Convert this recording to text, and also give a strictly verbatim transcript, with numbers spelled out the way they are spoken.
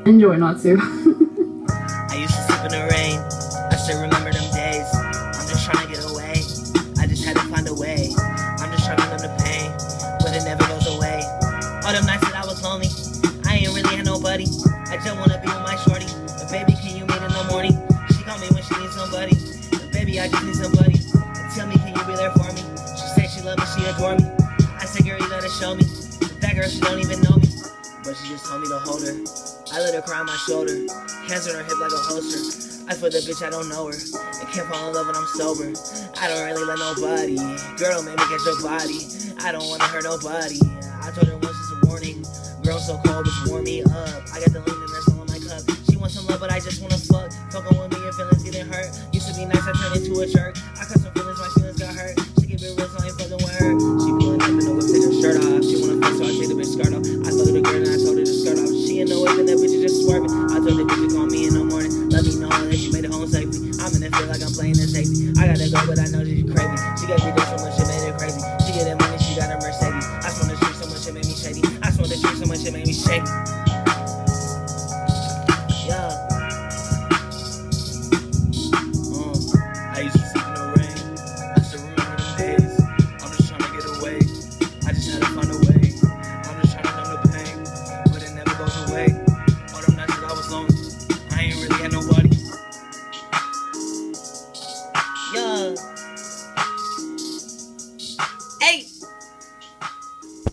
Enjoy not to. I used to sleep in the rain. I still remember them days. I'm just trying to get away. I just had to find a way. I'm just trying to numb the pain, but it never goes away. All them nights that I was lonely, I ain't really had nobody. I just wanna be with my shorty. But baby, can you meet in the morning? She call me when she needs somebody. But baby, I just need somebody. Tell me, can you be there for me? She say she love me, she adore me. I say, girl, you gotta show me. That girl, she don't even know me, but she just told me to hold her. I let her cry on my shoulder, hands on her hip like a holster. I feel the bitch, I don't know her, and can't fall in love when I'm sober. I don't really let nobody, girl, make me catch your body. I don't wanna hurt nobody. I told her once it's a warning, girl so cold, bitch, warm me up. I got the lean and there's all in my cup. She wants some love, but I just wanna fuck. Fucking with me and feelings getting hurt. Used to be nice, I turned into a jerk. I cut some feelings, my feelings got hurt. She give it real, so I ain't fucking with her. She pulling up in the whip, take her shirt off. She wanna fuck, so I take the bitch skirt off. I fucked the girl and I told her to skirt off. She in the whip and that bitch is just swerving. I told the bitch to call me in the morning, let me know that she made it home safely. I'm in the field like I'm playing in safety. I gotta go, but I know she's crazy. She got me doing so much, it made her crazy. She get that money, she got a Mercedes. I swear the street so much, it made me shady. I swear the street so much, it made me shady.